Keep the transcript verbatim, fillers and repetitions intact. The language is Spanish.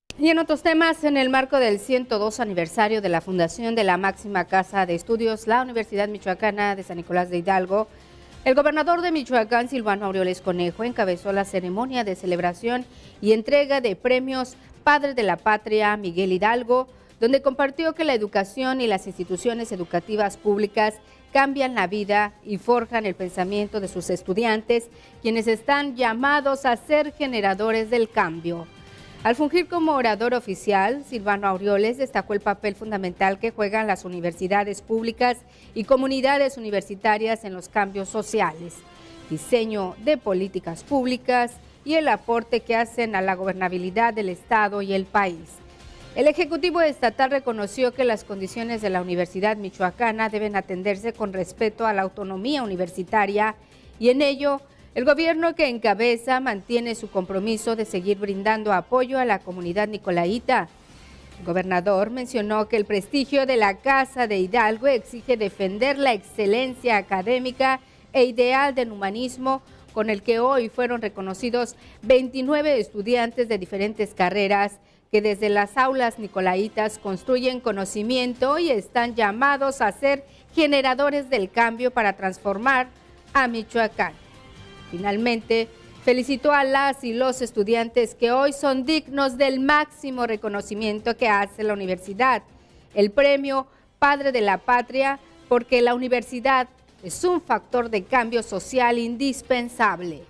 Y en otros temas, en el marco del ciento dos aniversario de la fundación de la máxima casa de estudios, la Universidad Michoacana de San Nicolás de Hidalgo, el gobernador de Michoacán, Silvano Aureoles Conejo, encabezó la ceremonia de celebración y entrega de premios Padre de la Patria Miguel Hidalgo, donde compartió que la educación y las instituciones educativas públicas cambian la vida y forjan el pensamiento de sus estudiantes, quienes están llamados a ser generadores del cambio. Al fungir como orador oficial, Silvano Aureoles destacó el papel fundamental que juegan las universidades públicas y comunidades universitarias en los cambios sociales, diseño de políticas públicas y el aporte que hacen a la gobernabilidad del Estado y el país. El Ejecutivo Estatal reconoció que las condiciones de la Universidad Michoacana deben atenderse con respeto a la autonomía universitaria y en ello el gobierno que encabeza mantiene su compromiso de seguir brindando apoyo a la comunidad nicolaíta. El gobernador mencionó que el prestigio de la Casa de Hidalgo exige defender la excelencia académica e ideal del humanismo con el que hoy fueron reconocidos veintinueve estudiantes de diferentes carreras que desde las aulas nicolaitas construyen conocimiento y están llamados a ser generadores del cambio para transformar a Michoacán. Finalmente, felicitó a las y los estudiantes que hoy son dignos del máximo reconocimiento que hace la universidad, el premio Padre de la Patria, porque la universidad es un factor de cambio social indispensable.